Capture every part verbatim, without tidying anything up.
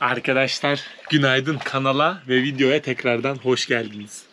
Arkadaşlar günaydın, kanala ve videoya tekrardan hoş geldiniz.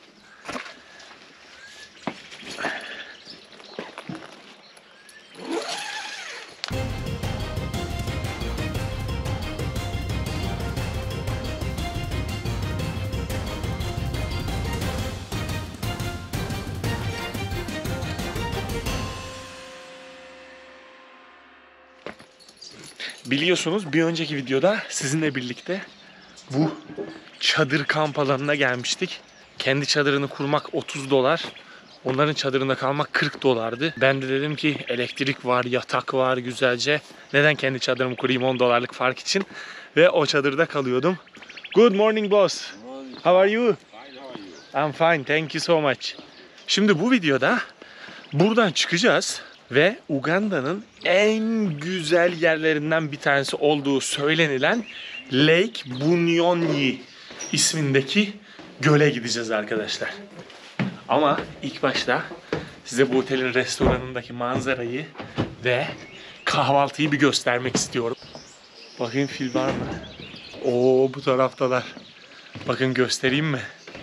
Biliyorsunuz bir önceki videoda sizinle birlikte bu çadır kamp alanına gelmiştik. Kendi çadırını kurmak otuz dolar. Onların çadırında kalmak kırk dolardı. Ben de dedim ki elektrik var, yatak var güzelce. Neden kendi çadırımı kurayım on dolarlık fark için. Ve o çadırda kalıyordum. Good morning boss. How are you? I'm fine, thank you so much. Şimdi bu videoda buradan çıkacağız. Ve Uganda'nın en güzel yerlerinden bir tanesi olduğu söylenilen Lake Bunyonyi ismindeki göle gideceğiz arkadaşlar. Ama ilk başta size bu otelin restoranındaki manzarayı ve kahvaltıyı bir göstermek istiyorum. Bakayım fil var mı? Oo, bu taraftalar. Bakın göstereyim mi?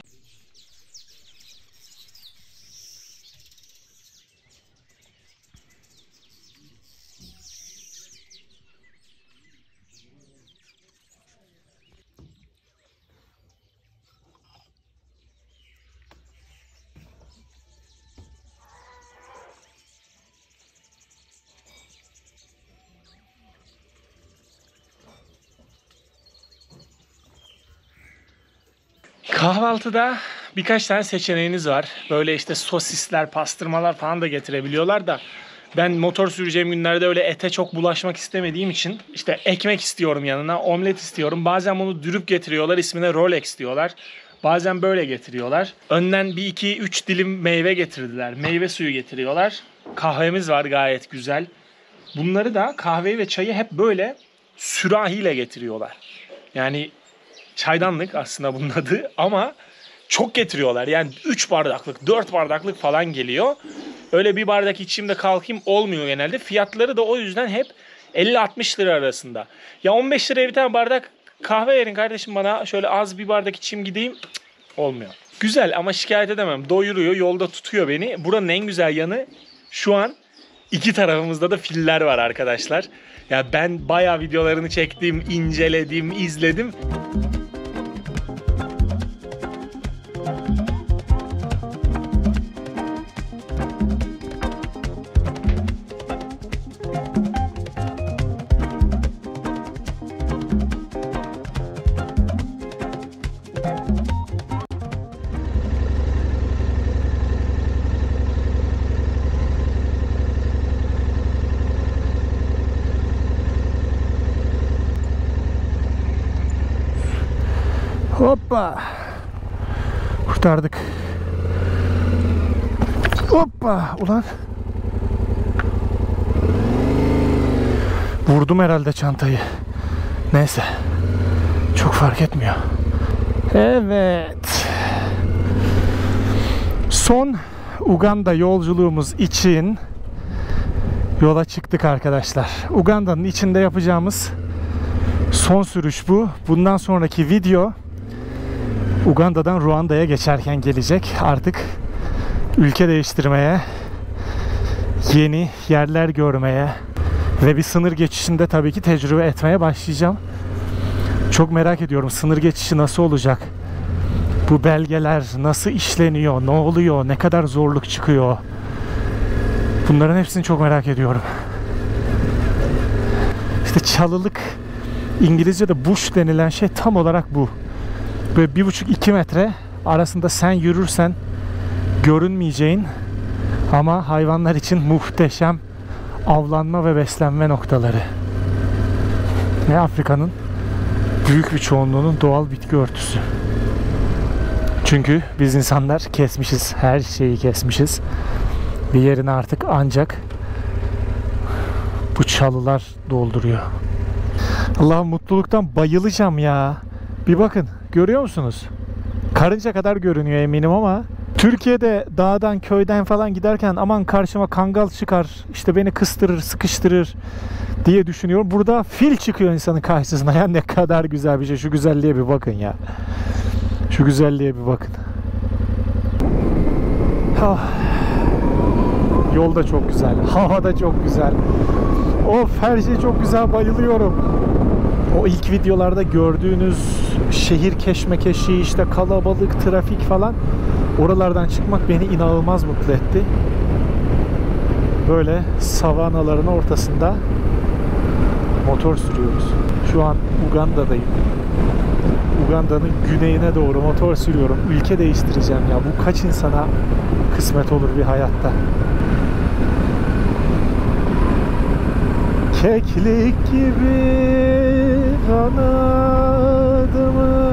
Kahvaltıda birkaç tane seçeneğiniz var. Böyle işte sosisler, pastırmalar falan da getirebiliyorlar da ben motor süreceğim günlerde öyle ete çok bulaşmak istemediğim için işte ekmek istiyorum yanına, omlet istiyorum. Bazen bunu dürüp getiriyorlar, ismine Rolex diyorlar. Bazen böyle getiriyorlar. Önden bir iki üç dilim meyve getirdiler. Meyve suyu getiriyorlar. Kahvemiz var gayet güzel. Bunları da kahveyi ve çayı hep böyle sürahiyle getiriyorlar. Yani çaydanlık aslında bunun adı ama çok getiriyorlar. Yani üç bardaklık, dört bardaklık falan geliyor. Öyle bir bardak içeyim de kalkayım olmuyor genelde. Fiyatları da o yüzden hep elli altmış lira arasında. Ya on beş liraya bir tane bardak kahve verin kardeşim bana. Şöyle az bir bardak içeyim gideyim. Cık, olmuyor. Güzel ama şikayet edemem. Doyuruyor, yolda tutuyor beni. Buranın en güzel yanı şu an iki tarafımızda da filler var arkadaşlar. Ya ben bayağı videolarını çektim, inceledim, izledim. Hoppa. Kurtardık. Hoppa. Ulan. Vurdum herhalde çantayı. Neyse. Çok fark etmiyor. Evet. Son Uganda yolculuğumuz için yola çıktık arkadaşlar. Uganda'nın içinde yapacağımız son sürüş bu. Bundan sonraki video Uganda'dan Ruanda'ya geçerken gelecek. Artık ülke değiştirmeye, yeni yerler görmeye ve bir sınır geçişinde tabii ki tecrübe etmeye başlayacağım. Çok merak ediyorum sınır geçişi nasıl olacak? Bu belgeler nasıl işleniyor? Ne oluyor? Ne kadar zorluk çıkıyor? Bunların hepsini çok merak ediyorum. İşte çalılık, İngilizce'de bush denilen şey tam olarak bu. Böyle bir buçuk iki metre arasında sen yürürsen görünmeyeceğin ama hayvanlar için muhteşem avlanma ve beslenme noktaları. Ve Afrika'nın büyük bir çoğunluğunun doğal bitki örtüsü. Çünkü biz insanlar kesmişiz, her şeyi kesmişiz. Bir yerini artık ancak bu çalılar dolduruyor. Allah'ım mutluluktan bayılacağım ya. Bir bakın, görüyor musunuz? Karınca kadar görünüyor eminim ama Türkiye'de dağdan köyden falan giderken aman karşıma kangal çıkar, işte beni kıstırır sıkıştırır diye düşünüyorum. Burada fil çıkıyor insanın karşısına. Ya ne kadar güzel bir şey. Şu güzelliğe bir bakın ya. Şu güzelliğe bir bakın. Ah. Yol da çok güzel. Hava da çok güzel. Of, her şey çok güzel. Bayılıyorum. O ilk videolarda gördüğünüz şehir keşmekeşi, işte kalabalık, trafik falan, oralardan çıkmak beni inanılmaz mutlu etti. Böyle savanaların ortasında motor sürüyoruz. Şu an Uganda'dayım. Uganda'nın güneyine doğru motor sürüyorum. Ülke değiştireceğim ya. Bu kaç insana kısmet olur bir hayatta. Keklik gibi kanadımı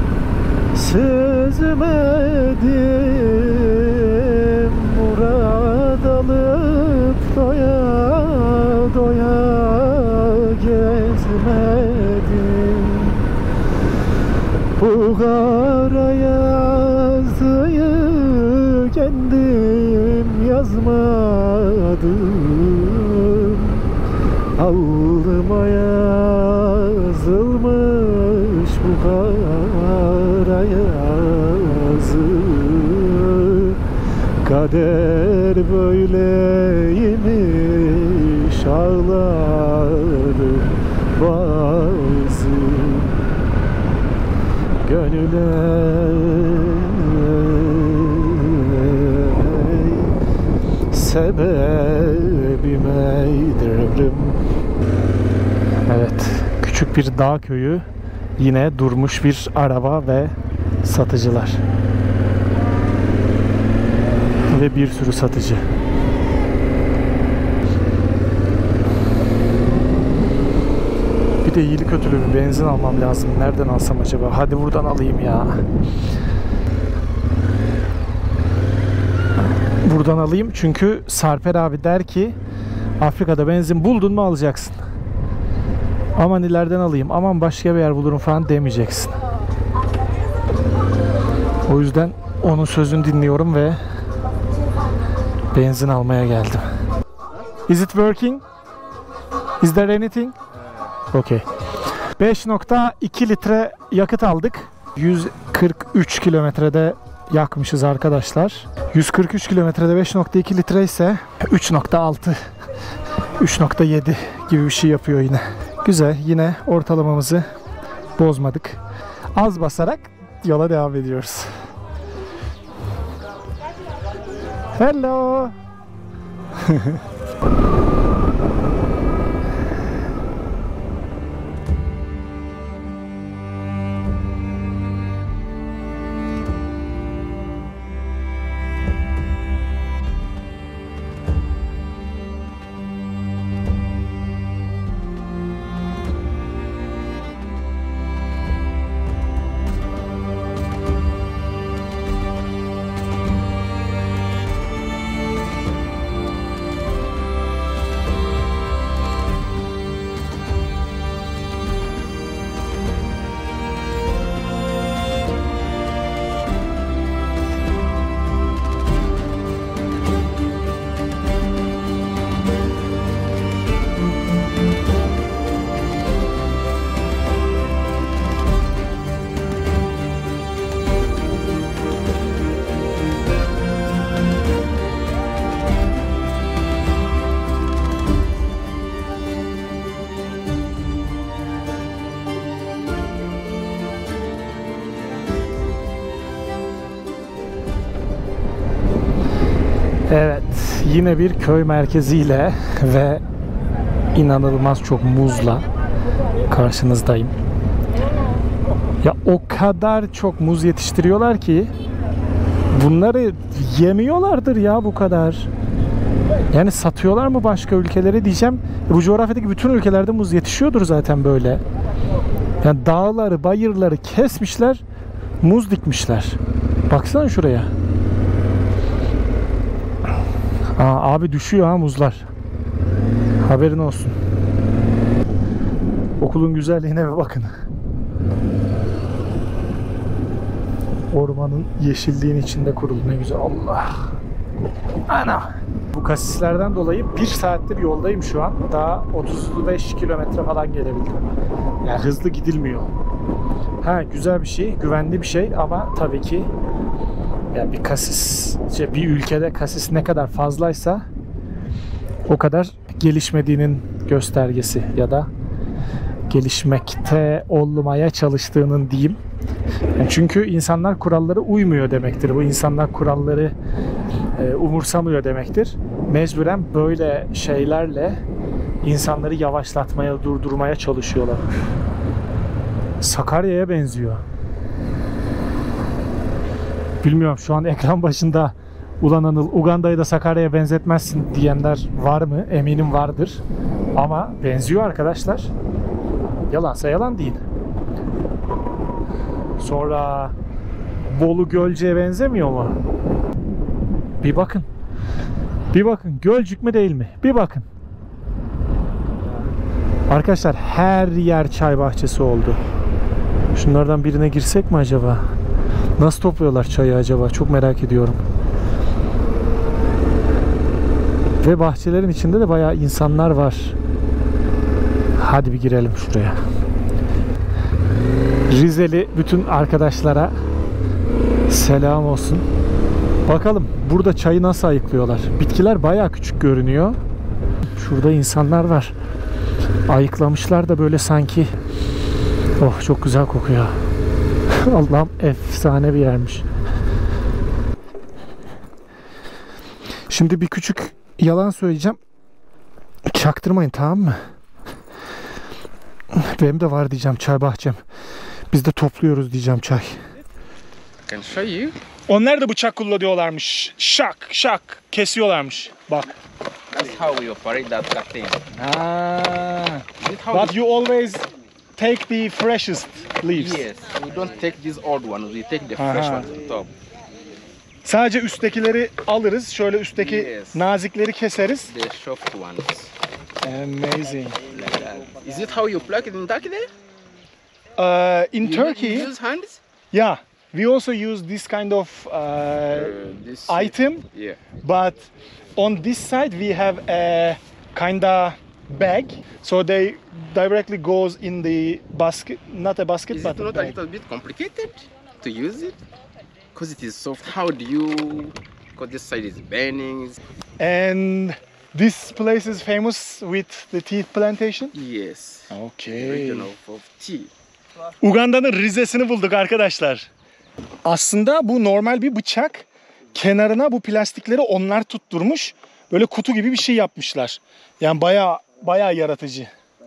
süzmedim, murad alıp doya doya gezmedim. Bu kara yazıyı kendim yazmadım. Alnıma yazılmış bu kara yazı. Kader böyleymiş, ağlarım bazı. Gönüle sebebim eğdirim. Evet, küçük bir dağ köyü, yine durmuş bir araba ve satıcılar ve bir sürü satıcı. Bir de iyili kötülü bir benzin almam lazım. Nereden alsam acaba? Hadi buradan alayım ya. Buradan alayım çünkü Sarper abi der ki Afrika'da benzin buldun mu alacaksın. Aman ileriden alayım, aman başka bir yer bulurum falan demeyeceksin. O yüzden onun sözünü dinliyorum ve benzin almaya geldim. Is it working? Is there anything? Okay. beş nokta iki litre yakıt aldık. yüz kırk üç kilometrede yakmışız arkadaşlar. yüz kırk üç kilometrede beş nokta iki litre ise üç nokta altı, üç nokta yedi gibi bir şey yapıyor yine. Güzel, yine ortalamamızı bozmadık. Az basarak yola devam ediyoruz. Hello. Evet, yine bir köy merkeziyle ve inanılmaz çok muzla karşınızdayım. Ya o kadar çok muz yetiştiriyorlar ki bunları yemiyorlardır ya bu kadar. Yani satıyorlar mı başka ülkelere diyeceğim. Bu coğrafyadaki bütün ülkelerde muz yetişiyordur zaten böyle. Yani dağları, bayırları kesmişler, muz dikmişler. Baksana şuraya. Aa, abi düşüyor ha muzlar. Haberin olsun. Okulun güzelliğine bir bakın. Ormanın yeşilliğin içinde kuruldu. Ne güzel. Allah. Ana. Bu kasislerden dolayı bir saattir yoldayım şu an. Daha otuz beş kilometre falan gelebildim. Yani hızlı gidilmiyor. Ha, güzel bir şey, güvenli bir şey ama tabii ki yani bir kasis, işte bir ülkede kasis ne kadar fazlaysa o kadar gelişmediğinin göstergesi ya da gelişmekte olmaya çalıştığının diyeyim. Yani çünkü insanlar kurallara uymuyor demektir. Bu insanlar kuralları e, umursamıyor demektir. Mecburen böyle şeylerle insanları yavaşlatmaya, durdurmaya çalışıyorlar. Sakarya'ya benziyor. Bilmiyorum, şu an ekran başında ulan Anıl, Uganda'yı da Sakarya'ya benzetmezsin diyenler var mı? Eminim vardır. Ama benziyor arkadaşlar. Yalansa yalan değil. Sonra Bolu Gölcük'e benzemiyor mu? Bir bakın. Bir bakın. Gölcük mü değil mi? Bir bakın. Arkadaşlar her yer çay bahçesi oldu. Şunlardan birine girsek mi acaba? Nasıl topluyorlar çayı acaba? Çok merak ediyorum. Ve bahçelerin içinde de bayağı insanlar var. Hadi bir girelim şuraya. Rizeli bütün arkadaşlara selam olsun. Bakalım burada çayı nasıl ayıklıyorlar. Bitkiler bayağı küçük görünüyor. Şurada insanlar var. Ayıklamışlar da böyle sanki. Oh, çok güzel kokuyor. Allah'ım, efsane bir yermiş. Şimdi bir küçük yalan söyleyeceğim. Çaktırmayın, tamam mı? Benim de var diyeceğim çay bahçem. Biz de topluyoruz diyeceğim çay. Can show you. Onlar da bıçak kullanıyorlarmış. Şak şak kesiyorlarmış. Bak. That's how we operate that cutting. Ah. Is it how But you always take the freshest leaves. Yes, we don't take these old ones, we take the fresh Aha. ones on top. Sadece üsttekileri alırız. Şöyle üstteki Yes. nazikleri keseriz. The soft ones. Amazing. Like that. Is it how you pluck it in Turkey there? Uh, in You- Turkey, You use hands? yeah, we also use this kind of uh, Uh, this item, Yeah. but on this side we have a kinda bag, so they directly goes in the basket, not a basket, Is but it a not a bag. little bit complicated to use it? Because it is soft. How do you? Because this side is burning. And this place is famous with the tea plantation. Yes. Okay. Region of, of tea. Uganda'nın Rize'sini bulduk arkadaşlar. Aslında bu normal bir bıçak. Kenarına bu plastikleri onlar tutturmuş. Böyle kutu gibi bir şey yapmışlar. Yani bayağı bayağı yaratıcı.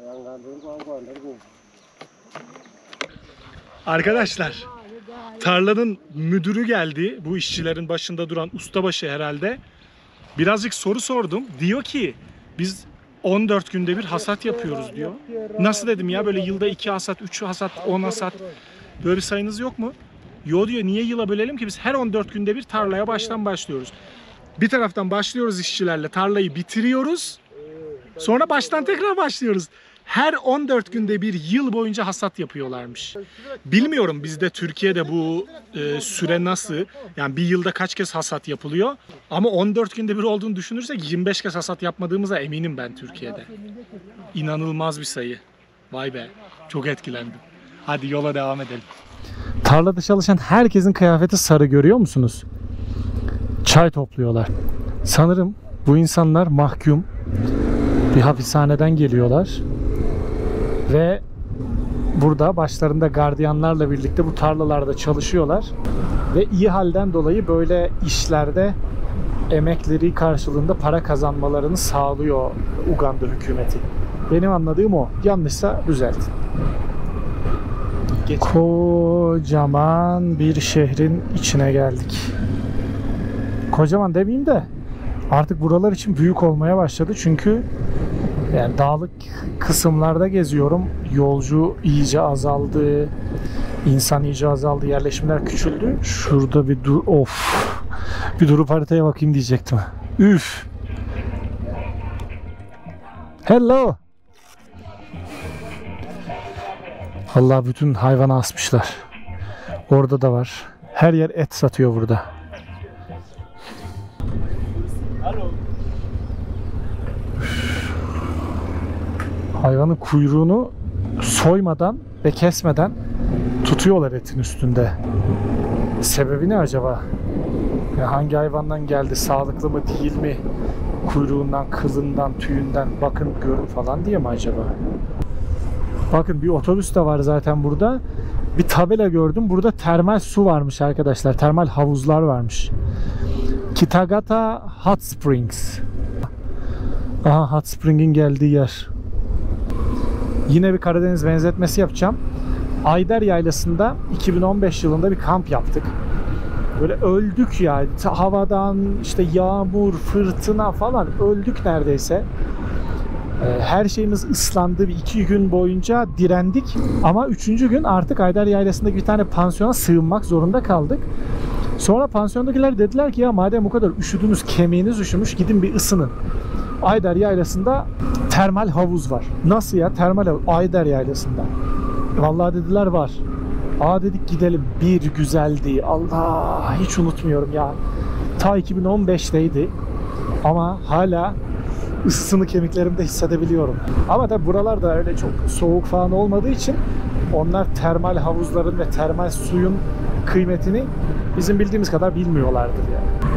Arkadaşlar, tarlanın müdürü geldi. Bu işçilerin başında duran ustabaşı herhalde. Birazcık soru sordum. Diyor ki biz on dört günde bir hasat yapıyoruz diyor. Nasıl dedim ya, böyle yılda iki hasat, üç hasat, on hasat, böyle bir sayınız yok mu? Yo diyor, niye yıla bölelim ki, biz her on dört günde bir tarlaya baştan başlıyoruz. Bir taraftan başlıyoruz işçilerle, tarlayı bitiriyoruz. Sonra baştan tekrar başlıyoruz. Her on dört günde bir yıl boyunca hasat yapıyorlarmış. Bilmiyorum bizde Türkiye'de bu e, süre nasıl? Yani bir yılda kaç kez hasat yapılıyor? Ama on dört günde bir olduğunu düşünürsek yirmi beş kez hasat yapmadığımıza eminim ben Türkiye'de. İnanılmaz bir sayı. Vay be. Çok etkilendim. Hadi yola devam edelim. Tarlada çalışan herkesin kıyafeti sarı, görüyor musunuz? Çay topluyorlar. Sanırım bu insanlar mahkum. Bir hapishaneden geliyorlar. Ve burada başlarında gardiyanlarla birlikte bu tarlalarda çalışıyorlar. Ve iyi halden dolayı böyle işlerde emekleri karşılığında para kazanmalarını sağlıyor Uganda hükümeti. Benim anladığım o. Yanlışsa düzeltin. Geç. Kocaman bir şehrin içine geldik. Kocaman demeyeyim de artık buralar için büyük olmaya başladı. Çünkü yani dağlık kısımlarda geziyorum. Yolcu iyice azaldı. İnsan iyice azaldı. Yerleşimler küçüldü. Şurada bir dur of. Bir durup haritaya bakayım diyecektim. Üf. Hello. Allah, bütün hayvanı asmışlar. Orada da var. Her yer et satıyor burada. Hayvanın kuyruğunu soymadan ve kesmeden tutuyorlar etin üstünde. Sebebi ne acaba? Ya hangi hayvandan geldi, sağlıklı mı değil mi? Kuyruğundan, kılından, tüyünden bakın görün falan diye mi acaba? Bakın bir otobüs de var zaten burada. Bir tabela gördüm. Burada termal su varmış arkadaşlar. Termal havuzlar varmış. Kitagata Hot Springs. Aha, Hot Spring'in geldiği yer. Yine bir Karadeniz benzetmesi yapacağım. Ayder Yaylası'nda iki bin on beş yılında bir kamp yaptık. Böyle öldük ya. Havadan işte yağmur, fırtına falan öldük neredeyse. Her şeyimiz ıslandı. Bir iki gün boyunca direndik. Ama üçüncü gün artık Ayder Yaylası'ndaki bir tane pansiyona sığınmak zorunda kaldık. Sonra pansiyondakiler dediler ki ya madem bu kadar üşüdünüz, kemiğiniz üşümüş, gidin bir ısının. Ayder Yaylası'nda termal havuz var. Nasıl ya termal havuz? Ayder Yaylası'nda. Vallahi dediler var. Aa dedik gidelim. Bir güzeldi. Allah hiç unutmuyorum ya. Ta iki bin on beşteydi. Ama hala ısısını kemiklerimde hissedebiliyorum. Ama tabi buralarda öyle çok soğuk falan olmadığı için onlar termal havuzların ve termal suyun kıymetini bizim bildiğimiz kadar bilmiyorlardır yani.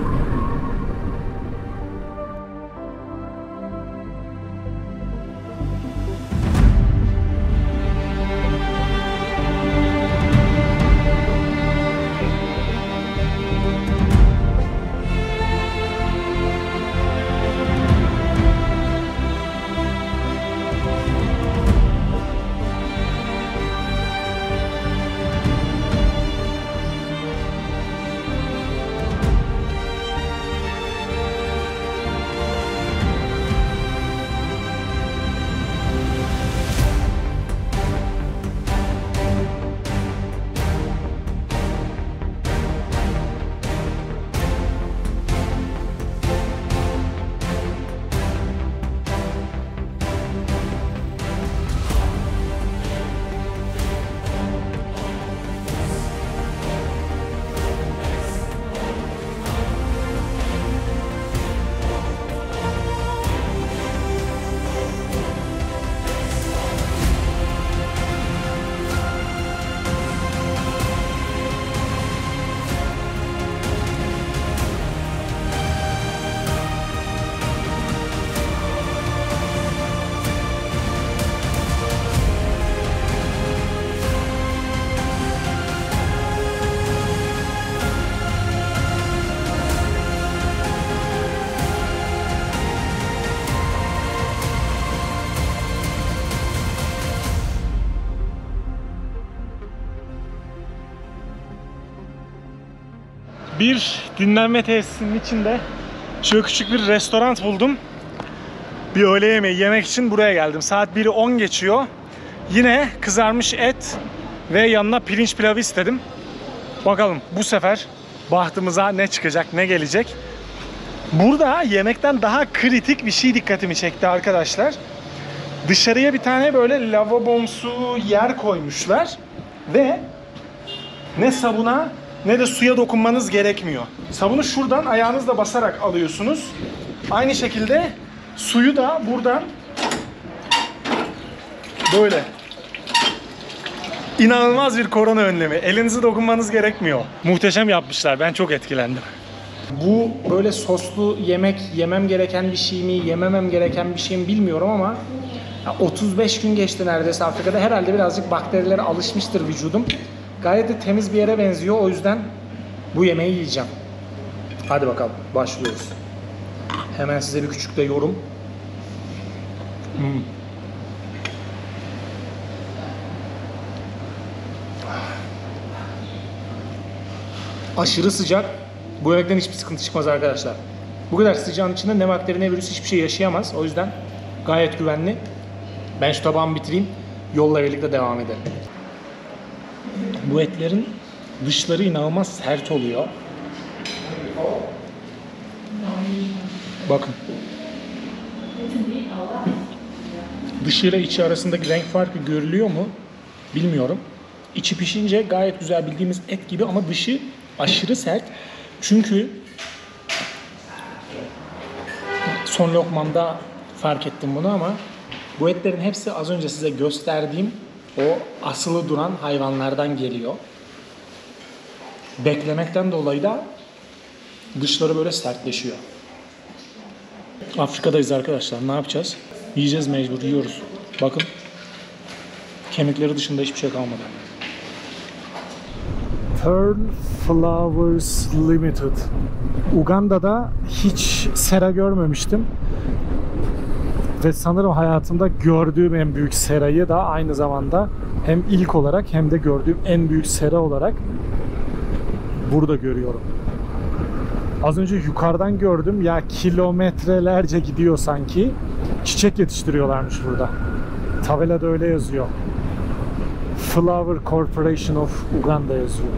Bir dinlenme tesisinin içinde şöyle küçük bir restoran buldum. Bir öğle yemeği yemek için buraya geldim. Saat biri on geçiyor. Yine kızarmış et ve yanına pirinç pilavı istedim. Bakalım bu sefer bahtımıza ne çıkacak, ne gelecek. Burada yemekten daha kritik bir şey dikkatimi çekti arkadaşlar. Dışarıya bir tane böyle lavabomsu yer koymuşlar ve ne sabuna ne de suya dokunmanız gerekmiyor. Sabunu şuradan ayağınızla basarak alıyorsunuz. Aynı şekilde suyu da buradan böyle. İnanılmaz bir korona önlemi. Elinizi dokunmanız gerekmiyor. Muhteşem yapmışlar. Ben çok etkilendim. Bu böyle soslu yemek yemem gereken bir şey mi, yememem gereken bir şey mi bilmiyorum ama otuz beş gün geçti neredeyse Afrika'da. Herhalde birazcık bakterilere alışmıştır vücudum. Gayet de temiz bir yere benziyor. O yüzden bu yemeği yiyeceğim. Hadi bakalım. Başlıyoruz. Hemen size bir küçük de yorum. Hmm. Aşırı sıcak. Bu yemekten hiçbir sıkıntı çıkmaz arkadaşlar. Bu kadar sıcağın içinde ne bakteri ne virüs hiçbir şey yaşayamaz. O yüzden gayet güvenli. Ben şu tabağımı bitireyim. Yolla birlikte devam edelim. Bu etlerin dışları inanılmaz sert oluyor. Bakın. Dışıyla içi arasındaki renk farkı görülüyor mu? Bilmiyorum. İçi pişince gayet güzel bildiğimiz et gibi ama dışı aşırı sert. Çünkü son lokmamda fark ettim bunu ama bu etlerin hepsi az önce size gösterdiğim o asılı duran hayvanlardan geliyor. Beklemekten dolayı da dışları böyle sertleşiyor. Afrika'dayız arkadaşlar. Ne yapacağız? Yiyeceğiz mecbur. Yiyoruz. Bakın. Kemikleri dışında hiçbir şey kalmadı. Pearl Flowers Limited. Uganda'da hiç sera görmemiştim. Ve sanırım hayatımda gördüğüm en büyük serayı da aynı zamanda hem ilk olarak hem de gördüğüm en büyük sera olarak burada görüyorum. Az önce yukarıdan gördüm ya, kilometrelerce gidiyor sanki. Çiçek yetiştiriyorlarmış burada. Tabelada öyle yazıyor. Flower Corporation of Uganda yazıyor.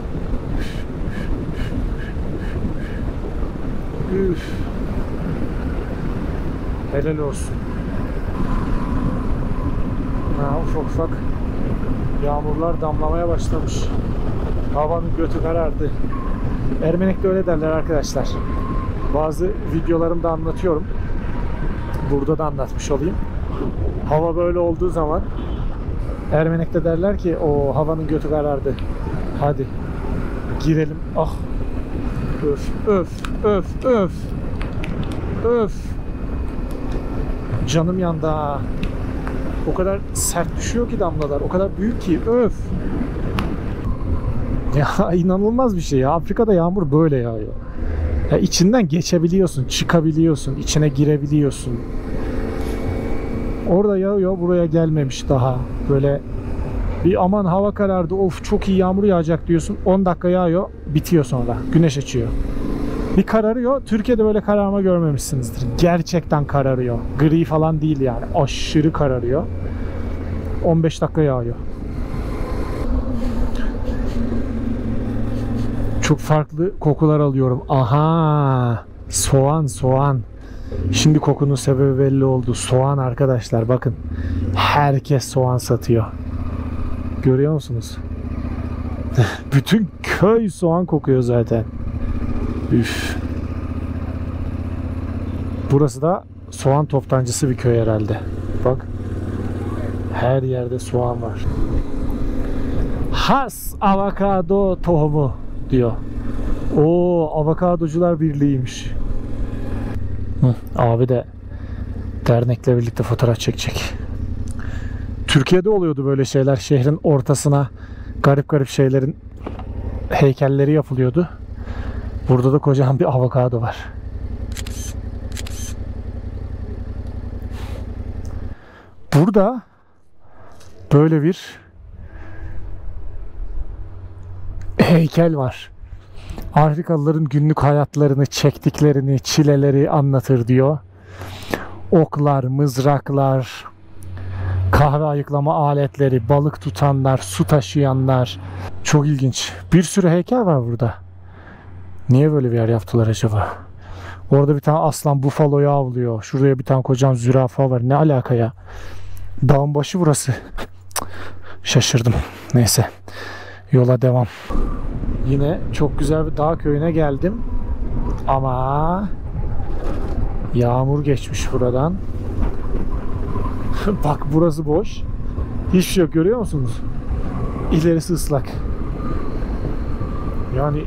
Üf. Helal olsun. Ha, ufak ufak yağmurlar damlamaya başlamış. Havanın götü karardı. Ermenek'te öyle derler arkadaşlar. Bazı videolarımda anlatıyorum. Burada da anlatmış olayım. Hava böyle olduğu zaman Ermenek'te derler ki o havanın götü karardı. Hadi girelim. Ah. Öf öf öf öf. Öf. Canım yandı ha. O kadar sert düşüyor ki damlalar. O kadar büyük ki. Öf. Ya inanılmaz bir şey ya. Afrika'da yağmur böyle yağıyor. Ya içinden geçebiliyorsun, çıkabiliyorsun, içine girebiliyorsun. Orada yağıyor, buraya gelmemiş daha. Böyle bir aman hava karardı, of çok iyi yağmur yağacak diyorsun. on dakika yağıyor, bitiyor sonra. Güneş açıyor. Bir kararıyor. Türkiye'de böyle kararma görmemişsinizdir. Gerçekten kararıyor. Gri falan değil yani. Aşırı kararıyor. on beş dakika yağıyor. Çok farklı kokular alıyorum. Aha! Soğan, soğan. Şimdi kokunun sebebi belli oldu. Soğan arkadaşlar, bakın. Herkes soğan satıyor. Görüyor musunuz? Bütün köy soğan kokuyor zaten. Üf. Burası da soğan toptancısı bir köy herhalde. Bak. Her yerde soğan var. Has avokado tohumu diyor. Oo, avokadocular birliğiymiş. Hı, abi de dernekle birlikte fotoğraf çekecek. Türkiye'de oluyordu böyle şeyler. Şehrin ortasına garip garip şeylerin heykelleri yapılıyordu. Burada da kocaman bir avokado var. Burada böyle bir heykel var. Afrikalıların günlük hayatlarını, çektiklerini, çileleri anlatır diyor. Oklar, mızraklar, kahve ayıklama aletleri, balık tutanlar, su taşıyanlar. Çok ilginç. Bir sürü heykel var burada. Niye böyle bir yer yaptılar acaba? Orada bir tane aslan bufaloyu avlıyor. Şuraya bir tane kocaman zürafa var. Ne alaka ya? Dağın başı burası. Şaşırdım. Neyse. Yola devam. Yine çok güzel bir dağ köyüne geldim. Ama yağmur geçmiş buradan. Bak burası boş. Hiçbir şey yok, görüyor musunuz? İlerisi ıslak. Yani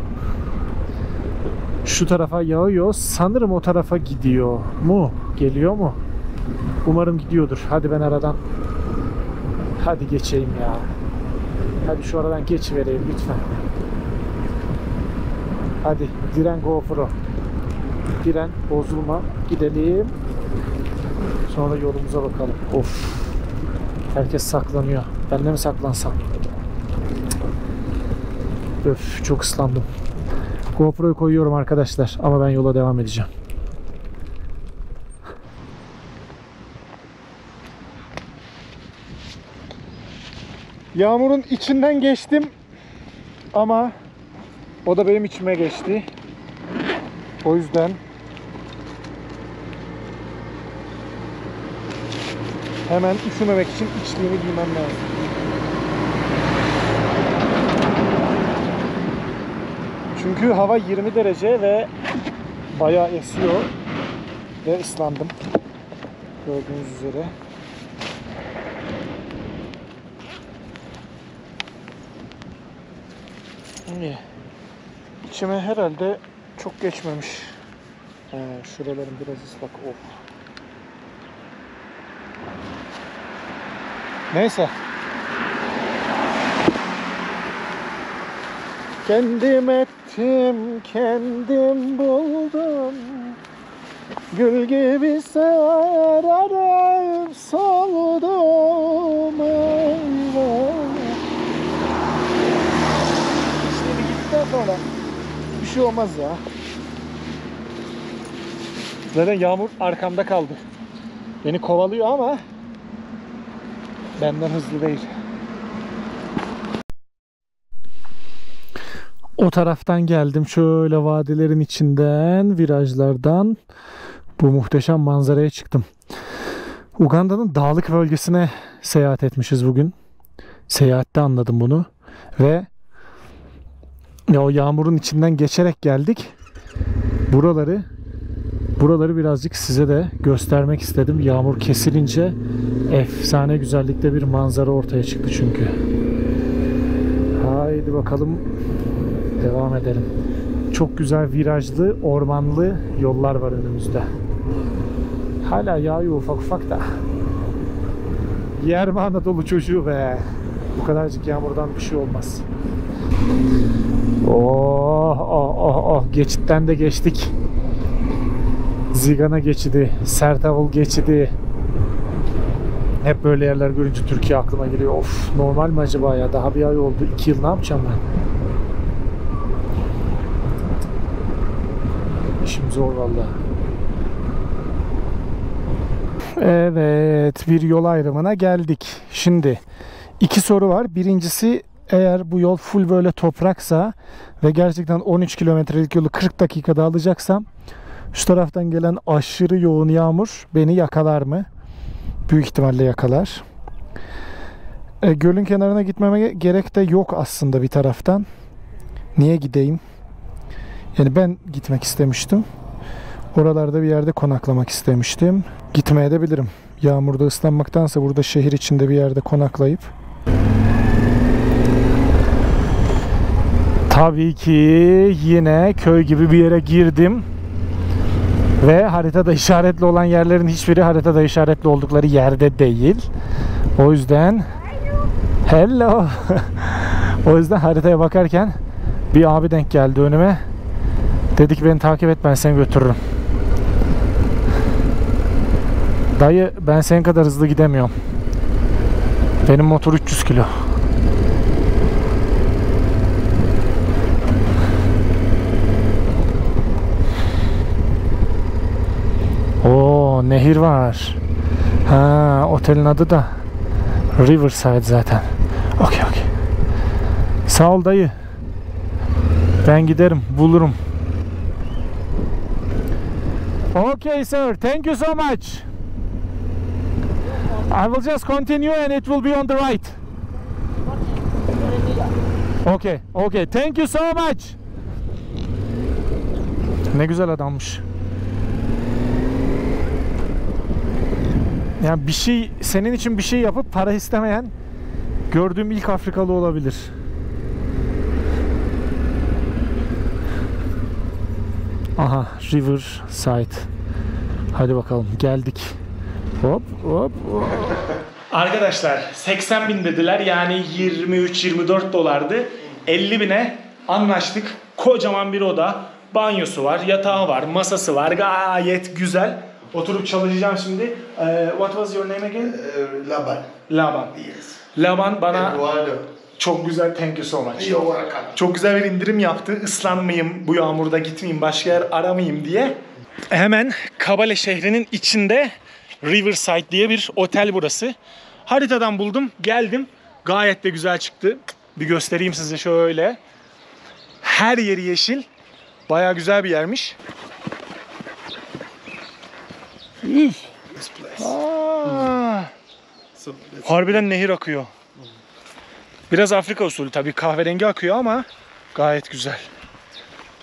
şu tarafa yağıyor. Sanırım o tarafa gidiyor mu? Geliyor mu? Umarım gidiyordur. Hadi ben aradan. Hadi geçeyim ya. Hadi şu aradan geçivereyim lütfen. Hadi diren GoPro. Diren, bozulma. Gidelim. Sonra yolumuza bakalım. Of. Herkes saklanıyor. Ben de mi saklansam? Öf, çok ıslandım. GoPro'yu koyuyorum arkadaşlar. Ama ben yola devam edeceğim. Yağmurun içinden geçtim. Ama o da benim içime geçti. O yüzden hemen üşümemek için içliğimi giymem lazım. Çünkü hava yirmi derece ve bayağı esiyor ve ıslandım. Gördüğünüz üzere. İyi. İçime herhalde çok geçmemiş. He, şuralarım biraz ıslak. Of. Neyse. Kendim ettim, kendim buldum. Gül gibi sararıp soldum. İşte bir gittikten sonra bir şey olmaz ya. Zaten yağmur arkamda kaldı. Beni kovalıyor ama benden hızlı değil. O taraftan geldim, şöyle vadilerin içinden, virajlardan bu muhteşem manzaraya çıktım. Uganda'nın dağlık bölgesine seyahat etmişiz bugün. Seyahatte anladım bunu. Ve ya o yağmurun içinden geçerek geldik. Buraları buraları birazcık size de göstermek istedim. Yağmur kesilince efsane güzellikte bir manzara ortaya çıktı çünkü. Haydi bakalım. Devam edelim. Çok güzel virajlı, ormanlı yollar var önümüzde. Hala yağıyor ufak ufak da. Yer mi Anadolu çocuğu be? Bu kadarcık yağmurdan bir şey olmaz. Oh oh oh oh. Geçitten de geçtik. Zigana geçidi, Sertavul geçidi. Hep böyle yerler görünce Türkiye aklıma geliyor. Of, normal mi acaba ya? Daha bir ay oldu. iki yıl ne yapacağım ben? İşim zor vallahi. Evet, bir yol ayrımına geldik. Şimdi iki soru var. Birincisi, eğer bu yol full böyle topraksa ve gerçekten on üç kilometrelik yolu kırk dakikada alacaksam, şu taraftan gelen aşırı yoğun yağmur beni yakalar mı? Büyük ihtimalle yakalar. E, gölün kenarına gitmeme gerek de yok aslında bir taraftan. Niye gideyim? Yani ben gitmek istemiştim. Oralarda bir yerde konaklamak istemiştim. Gitmeye de bilirim. Yağmurda ıslanmaktansa burada şehir içinde bir yerde konaklayıp. Tabii ki yine köy gibi bir yere girdim. Ve haritada işaretli olan yerlerin hiçbiri haritada işaretli oldukları yerde değil. O yüzden hello. O yüzden haritaya bakarken bir abi denk geldi önüme. Dedi ki beni takip et, ben seni götürürüm. Dayı, ben senin kadar hızlı gidemiyorum. Benim motor üç yüz kilo. Oo, nehir var. Ha, otelin adı da Riverside zaten. Okey okey. Sağ ol dayı. Ben giderim, bulurum. Okay sir, thank you so much. I will just continue and it will be on the right. Okay, okay, thank you so much. Ne güzel adammış. Yani bir şey, senin için bir şey yapıp para istemeyen gördüğüm ilk Afrikalı olabilir. Aha, Riverside. Hadi bakalım, geldik. Hop hop hop. Arkadaşlar seksen bin dediler, yani yirmi üç yirmi dört dolardı. elli bine anlaştık. Kocaman bir oda, banyosu var, yatağı var, masası var, gayet güzel. Oturup çalışacağım şimdi. Uh, what was your name again? Uh, Laban. Laban. Yes. Laban bana Eduardo. çok güzel, thank you so much. You're welcome. Çok güzel bir indirim yaptı. Islanmayayım, bu yağmurda gitmeyeyim, başka yer aramayayım diye. Hemen Kabale şehrinin içinde Riverside diye bir otel burası. Haritadan buldum, geldim. Gayet de güzel çıktı. Bir göstereyim size şöyle. Her yeri yeşil. Bayağı güzel bir yermiş. Üf. Aa, harbiden nehir akıyor. Biraz Afrika usulü tabii, kahverengi akıyor ama gayet güzel.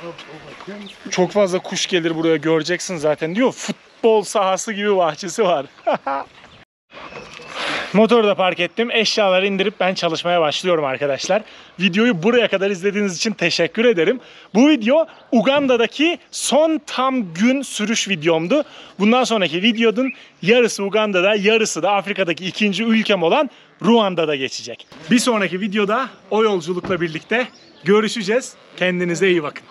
Çok fazla kuş gelir buraya, göreceksin zaten diyor. Futbol sahası gibi bahçesi var. Motoru da park ettim. Eşyaları indirip ben çalışmaya başlıyorum arkadaşlar. Videoyu buraya kadar izlediğiniz için teşekkür ederim. Bu video Uganda'daki son tam gün sürüş videomdu. Bundan sonraki videonun yarısı Uganda'da, yarısı da Afrika'daki ikinci ülkem olan Ruanda'da geçecek. Bir sonraki videoda o yolculukla birlikte görüşeceğiz. Kendinize iyi bakın.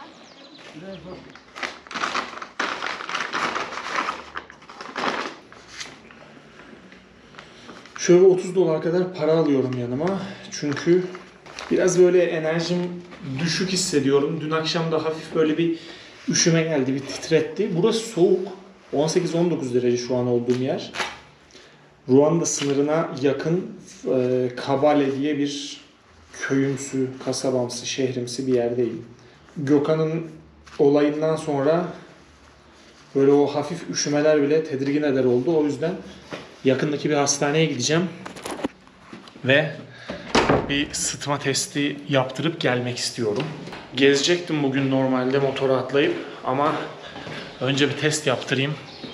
Şöyle otuz dolar kadar para alıyorum yanıma. Çünkü biraz böyle enerjim düşük hissediyorum. Dün akşam da hafif böyle bir üşüme geldi, bir titretti. Burası soğuk. on sekiz on dokuz derece şu an olduğum yer. Ruanda sınırına yakın e, Kabale diye bir köyümsü, kasabamsı, şehrimsi bir yerdeyim. Gökhan'ın olayından sonra böyle o hafif üşümeler bile tedirgin eder oldu. O yüzden yakındaki bir hastaneye gideceğim ve bir sıtma testi yaptırıp gelmek istiyorum. Gezecektim bugün normalde motora atlayıp ama önce bir test yaptırayım.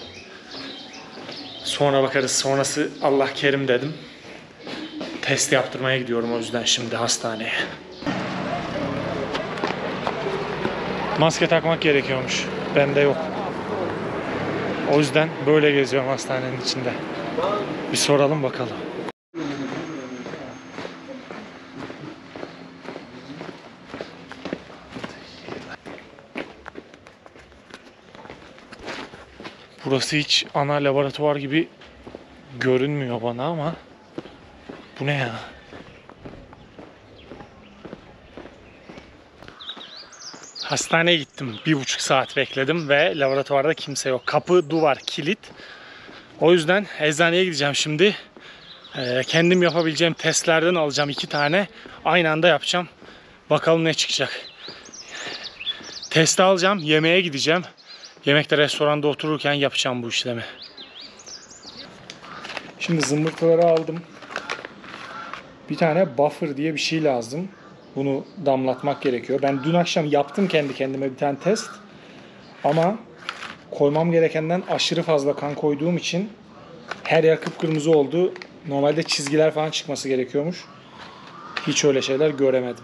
Sonra bakarız. Sonrası Allah kerim dedim. Test yaptırmaya gidiyorum o yüzden şimdi hastaneye. Maske takmak gerekiyormuş. Bende yok. O yüzden böyle geziyorum hastanenin içinde. Bir soralım bakalım. Burası hiç ana laboratuvar gibi görünmüyor bana ama bu ne ya? Hastaneye gittim. Bir buçuk saat bekledim ve laboratuvarda kimse yok. Kapı, duvar, kilit. O yüzden eczaneye gideceğim şimdi. Ee, kendim yapabileceğim testlerden alacağım iki tane. Aynı anda yapacağım. Bakalım ne çıkacak. Testi alacağım. Yemeğe gideceğim. Yemekte restoranda otururken yapacağım bu işlemi. Şimdi zımbırtıları aldım. Bir tane buffer diye bir şey lazım. Bunu damlatmak gerekiyor. Ben dün akşam yaptım kendi kendime bir tane test. Ama koymam gerekenden aşırı fazla kan koyduğum için her yer kıpkırmızı oldu. Normalde çizgiler falan çıkması gerekiyormuş. Hiç öyle şeyler göremedim.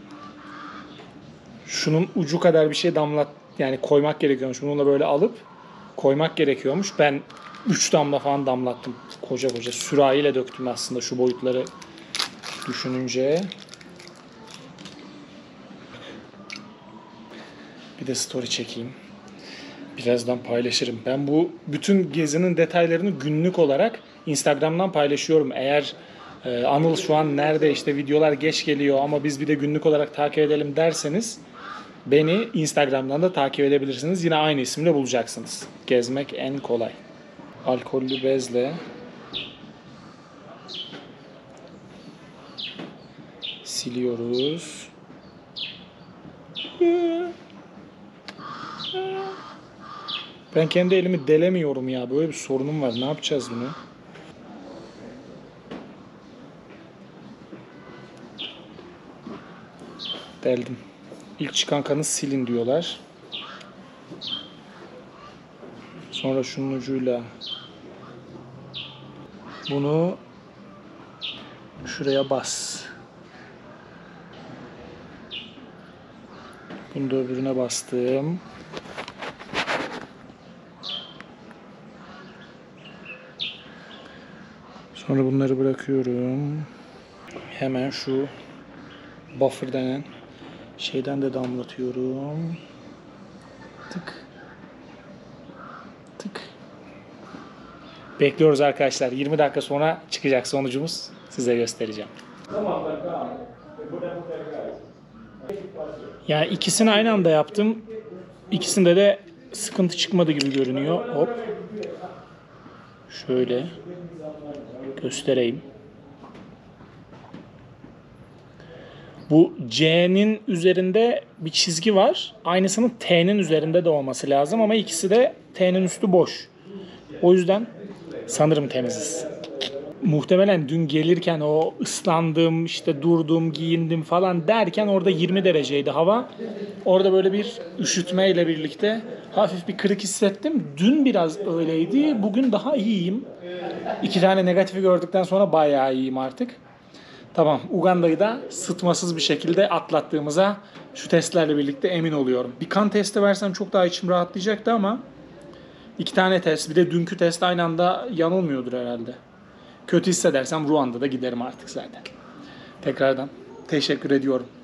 Şunun ucu kadar bir şey damlat, yani koymak gerekiyormuş. Bununla böyle alıp koymak gerekiyormuş. Ben üç damla falan damlattım. Koca koca sürahiyle döktüm aslında şu boyutları düşününce. Bir de story çekeyim. Birazdan paylaşırım. Ben bu bütün gezinin detaylarını günlük olarak Instagram'dan paylaşıyorum. Eğer e, Anıl şu an nerede, işte videolar geç geliyor ama biz bir de günlük olarak takip edelim derseniz beni Instagram'dan da takip edebilirsiniz. Yine aynı isimle bulacaksınız. Gezmek en kolay. Alkollü bezle siliyoruz. Ben kendi elimi delemiyorum ya. Böyle bir sorunum var. Ne yapacağız bunu? Deldim. İlk çıkan kanı silin diyorlar. Sonra şunun ucuyla bunu şuraya bas. Bunu da öbürüne bastım. Sonra bunları bırakıyorum. Hemen şu buffer denen şeyden de damlatıyorum. Tık. Tık. Bekliyoruz arkadaşlar. yirmi dakika sonra çıkacak sonucumuz. Size göstereceğim. Yani ikisini aynı anda yaptım. İkisinde de sıkıntı çıkmadı gibi görünüyor. Hop. Şöyle göstereyim. Bu C'nin üzerinde bir çizgi var. Aynısının T'nin üzerinde de olması lazım ama ikisi de T'nin üstü boş. O yüzden sanırım temiziz. muhtemelen dün gelirken o ıslandım, işte durdum, giyindim falan derken orada yirmi dereceydi hava. Orada böyle bir üşütmeyle birlikte hafif bir kırık hissettim. Dün biraz öyleydi. Bugün daha iyiyim. İki tane negatifi gördükten sonra bayağı iyiyim artık. Tamam, Uganda'yı da sıtmasız bir şekilde atlattığımıza şu testlerle birlikte emin oluyorum. Bir kan testi versem çok daha içim rahatlayacaktı ama iki tane test, bir de dünkü test aynı anda yanılmıyordur herhalde. Kötü hissedersem Ruanda'da giderim artık zaten. Tekrardan teşekkür ediyorum.